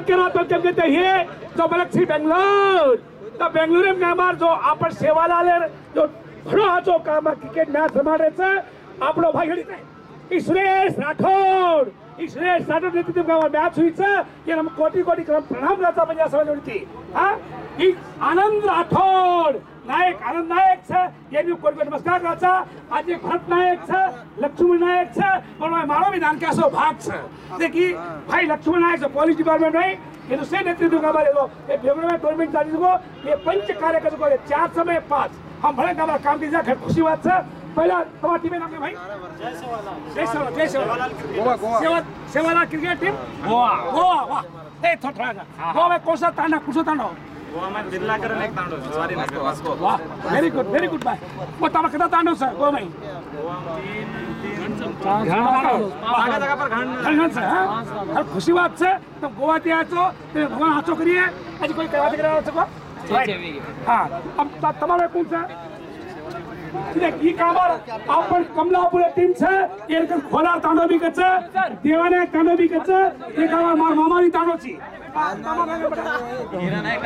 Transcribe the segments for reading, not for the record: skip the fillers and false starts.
केम कहते हैं जो मलक श्री बेंगलोर तो बेंगलोर में हमार जो आपण सेवालाल जो घणो हाचो काम क्रिकेट मैच रमाडे छे आपणो भाई गणी सुरेश राठौड़ नेतृत्व में मैच हुई है हम कोटि कोटि प्रणाम करता पंजाब समाज हाँ आनंद राठौड़ नायक आनंद नायक है ये भी कोटि नमस्कार करता आज एक भरत नायक है लक्ष्मण नायक है और मारो भी दान के असो भाग है देखिए भाई लक्ष्मण नायक पुलिस डिपार्टमेंट में ये दूसरे नेतृत्व का हमारे ये बेंगलोर में टूर्नामेंट चालीस को ये पंच कार्यक्रम को 4 समय 5 हम भले हमारा काम कीजिए घर खुशी बात है पहला तुम्हारी टीम नाम है भाई जय सेवालाल क्रिकेट टीम गोवा वाह ए थोड़ा गोवा में कौन सा तांडा गोवा में दिल्लाकर एक तांडो सॉरी वास्को वाह वेरी गुड भाई वो तब कितना तांडो सर गोवा में 3 जगह पर घाण से हां खुशी बात से तो गोवा ते आछो ते भगवान हाचो करिए आज कोई करवा करा सको हां अब तुम्हारे कौन सा ई कामार आपण कमलापुर टीम छे एक खोला तांडो भी कचे देवाने तांडो भी कचे एक कामार मार मामानी तांडो छी हिरानायक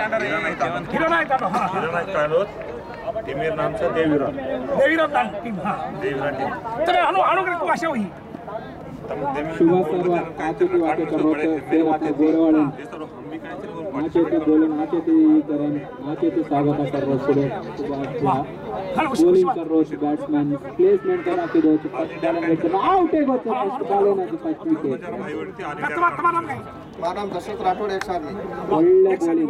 तांडो टीमेर नाम छे देवीराम टीम हां देवीराम टीम तने हानो करे को आशा होई शुभ सर्व काचेती वाटे करते ते आपले गोरवाळे नाचेती बोलून नाचेती करण नाचेती स्वागत करो बॉलिंग करो बैट्समैन प्लेसमेंट करा के दो फर्स्ट बॉलिंग करना आउट है गो फर्स्ट बॉल ना फर्स्ट विकेट मारा नाम दशरथ राठौड़ एक साथ ಒಳ್ಳೆ ಬೌಲಿಂಗ್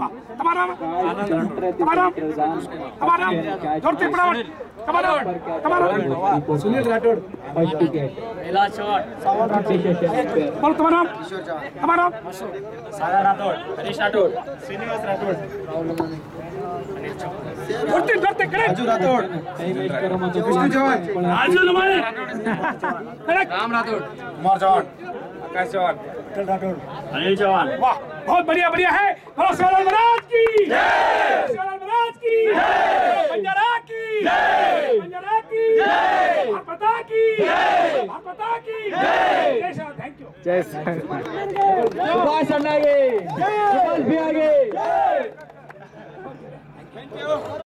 तुम्हारा जोरते पड़ावट तुम्हारा सुनील राठौड़ फर्स्ट विकेट पहला शॉट बोल तुम्हारा तुम्हारा सारा राठौड़ हरीश राठौड़ श्रीनिवास राठौड़ जोरते करे राजू राठौड़ विष्णु चौहान राजू लमाने राम राठौड़ कुमार चौहान आकाश चौहान विठल राठौड़ अनिल चौहान वाह बहुत बढ़िया है बोलो सेवालाल महाराज की जय सेवालाल महाराज की जय बंजारा की जय बंजारा की जय भारपता की जय भारपता की जय जय सर थैंक यू जय सुभाष अन्ना के जय भी आगे